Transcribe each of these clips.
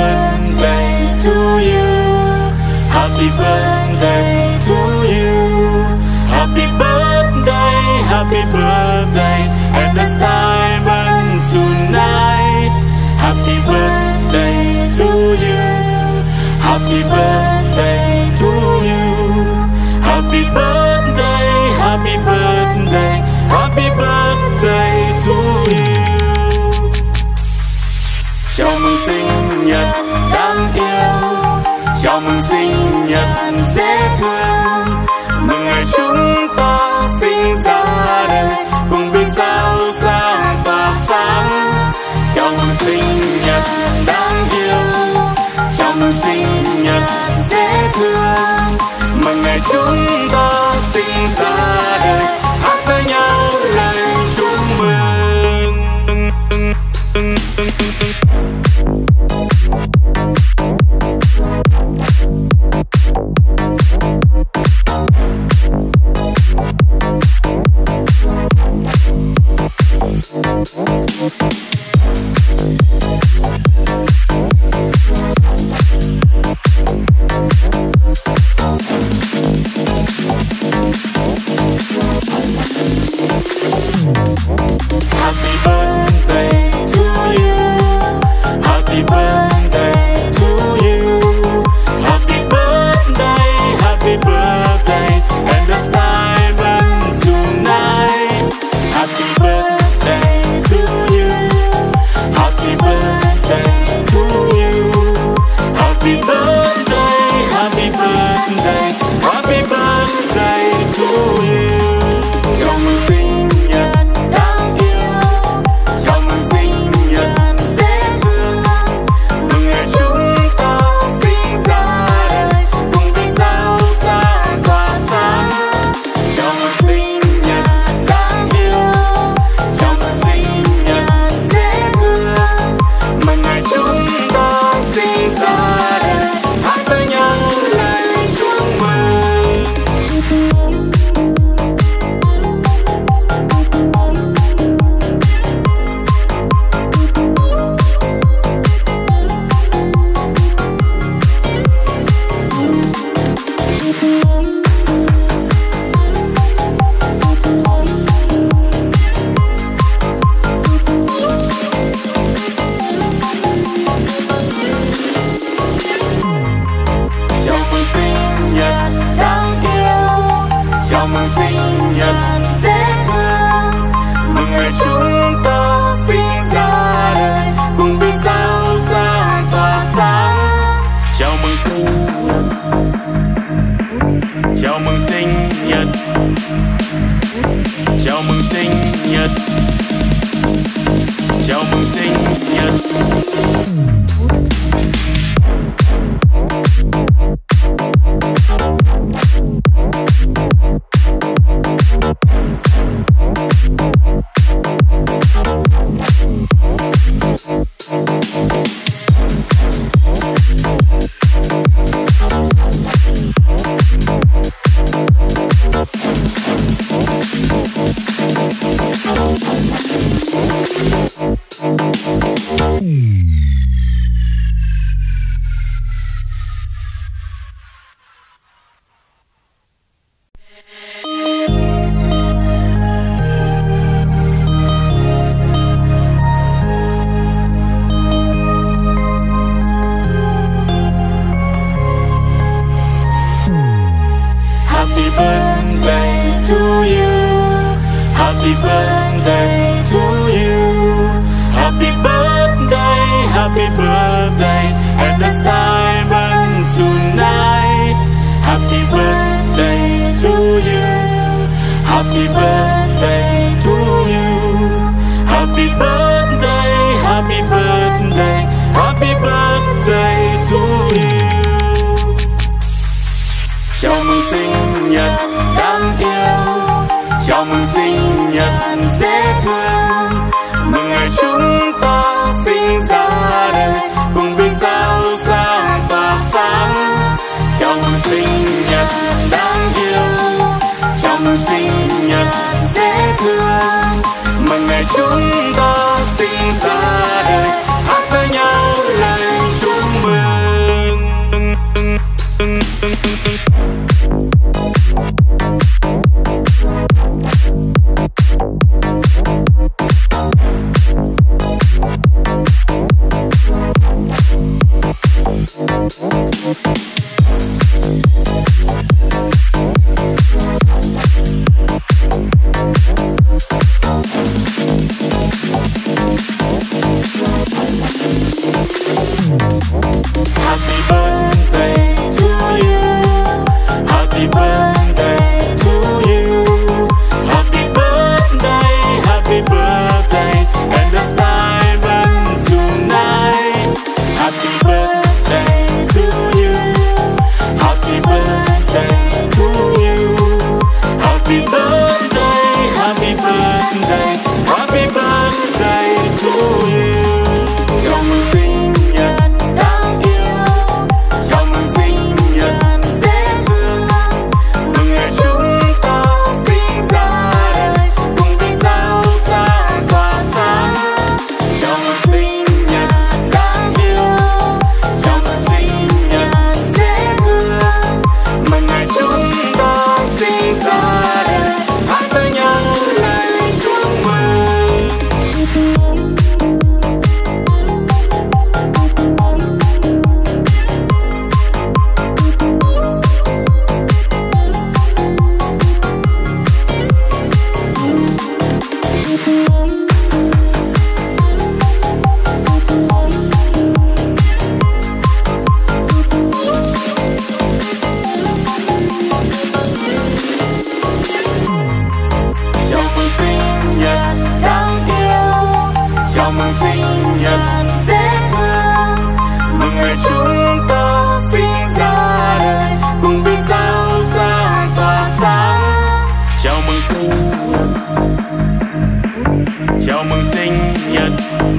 birthday to you. Happy birthday to you. Happy birthday, and the star burn tonight. Happy birthday to you. Happy birthday to you. Happy birthday, happy birthday, happy birthday to you. Chào mừng sinh nhật đáng yêu, chào mừng sinh nhật dễ thương. Mừng ngày chúng ta sinh ra đời, cùng vì sao sáng tỏa sáng. Chào mừng sinh nhật đáng yêu, chào mừng sinh nhật dễ thương. Mừng ngày chúng ta sinh ra đời, hát với nhau lời chúc mừng. Happy birthday to you. Happy birthday to you. Happy birthday, and the star burn tonight. Happy birthday to you. Happy birthday to you. Happy birthday, happy birthday, happy birthday to you. Chào mừng sinh nhật đáng yêu, chào mừng sinh nhật dễ thương. Mừng ngày chúng ta sinh ra đời, cùng vì sao sáng tỏa sáng. Chào mừng sinh nhật đáng yêu, chào mừng sinh nhật dễ thương. Mừng ngày chúng ta sinh ra đời, hát với nhau lời chúc mừng. Chào mừng sinh nhật đáng yêu, chào mừng sinh nhật dễ thương. Mừng ngày chúng ta sinh ra đời, cùng vì sao sáng tỏa sáng. Chào mừng sinh nhật, chào mừng sinh nhật, chào mừng sinh nhật, chào mừng sinh nhật. Happy birthday to you. Happy birthday to you. Happy birthday, and the star burn tonight. Happy birthday to you. Happy birthday to you. Happy birthday, happy birthday, happy birthday to you. Chào mừng sinh nhật đáng yêu, chào mừng sinh nhật dễ thương. Mừng ngày chúng ta sinh ra đời, cùng vì sao sáng tỏa sáng. Chào mừng sinh nhật đáng yêu, chào mừng sinh nhật dễ thương. Mừng ngày chúng ta sinh ra đời, hát với nhau lời chúc Happy birthday to you. Happy birthday to you. Happy birthday, happy birthday, and the star burn tonight. Happy birthday to you. Happy birthday to you. Happy birthday, happy birthday, happy birthday to you. Chào mừng sinh nhật đáng yêu, chào mừng sinh nhật dễ thương, mừng ngày chúng ta sinh ra đời, cùng vì sao sáng tỏa sáng. Chào mừng sinh nhật đáng yêu, chào mừng sinh nhật dễ thương, mừng ngày chúng ta sinh ra đời, hát với nhau lời chúc mừng. Chào mừng sinh nhật đáng yêu, chào mừng sinh nhật dễ thương, mừng ngày chúng ta sinh ra đời, cùng vì sao sáng tỏa sáng. Chào mừng sinh nhật, chào mừng sinh nhật,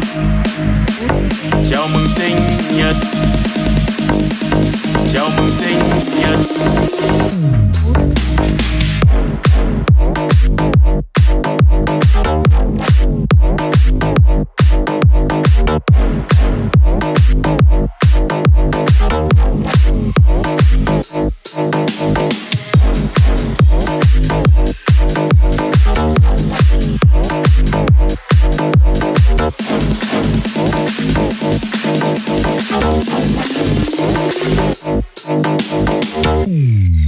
chào mừng sinh nhật, chào mừng sinh nhật. Mm.